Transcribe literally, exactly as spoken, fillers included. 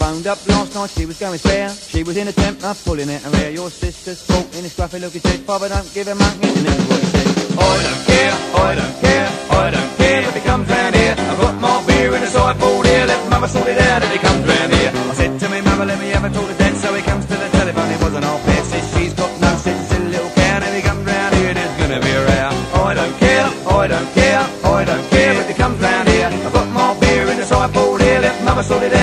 phoned up last night, she was going spare. She was in a temper, pulling at her hair. Your sister's fault in a scruffy look, he said. Father, don't give a monkey, and that's what he said. I don't care, I don't care, I don't care if he comes round here. I've got my beer in a sideboard here, let mother sort it out if he comes round here. I said to me, mother, let me have a talk to dad, so he comes to the telephone, it wasn't half fair. Says she's got no sense, silly little cow, and if he comes round here, there's gonna be a row. I don't care, I don't care, I don't care if he comes round here. I've got my beer in a sideboard here, let mother sort it out.